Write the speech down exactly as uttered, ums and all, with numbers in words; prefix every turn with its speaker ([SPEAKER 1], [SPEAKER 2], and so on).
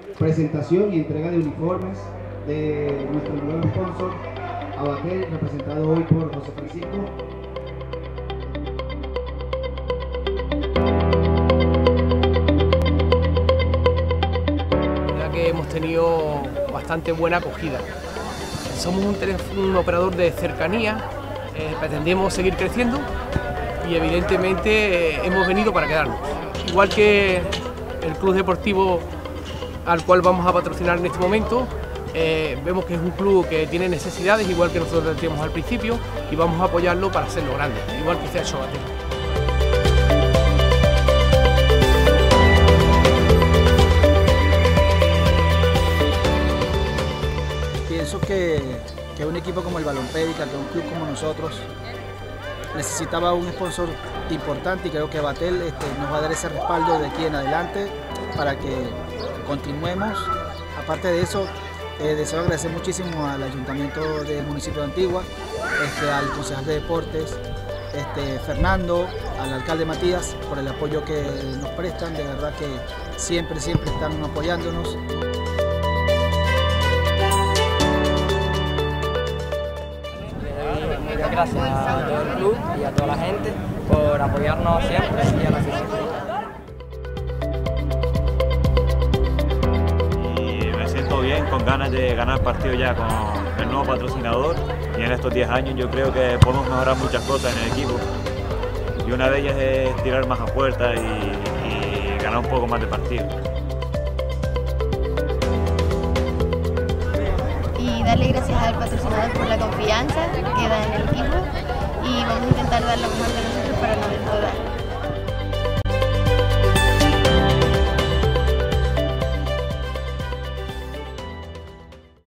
[SPEAKER 1] presentación y entrega de uniformes de nuestro nuevo sponsor, Abatel, representado hoy por José Francisco.
[SPEAKER 2] Ya que hemos tenido bastante buena acogida. Somos un, un operador de cercanía, eh, pretendemos seguir creciendo y evidentemente eh, hemos venido para quedarnos. Igual que el club deportivo al cual vamos a patrocinar en este momento, eh, vemos que es un club que tiene necesidades, igual que nosotros decíamos al principio, y vamos a apoyarlo para hacerlo grande, igual que se ha hecho Abatel.
[SPEAKER 3] Pienso que, que un equipo como el Balompédica, que un club como nosotros, necesitaba un sponsor importante y creo que Abatel este, nos va a dar ese respaldo de aquí en adelante para que continuemos. Aparte de eso, eh, deseo agradecer muchísimo al Ayuntamiento del municipio de Antigua, este, al concejal de deportes, este, Fernando, al alcalde Matías, por el apoyo que nos prestan. De verdad que siempre, siempre están apoyándonos.
[SPEAKER 4] Muchas gracias a todo el club y a toda la gente por apoyarnos siempre y a la afición.
[SPEAKER 5] Y me siento bien, con ganas de ganar partido ya con el nuevo patrocinador, y en estos diez años yo creo que podemos mejorar muchas cosas en el equipo, y una de ellas es tirar más a puerta y, y ganar un poco más de partidos.
[SPEAKER 6] Y darle gracias al patrocinador por la confianza que da en el equipo y vamos a intentar dar lo mejor de nosotros para no defraudar.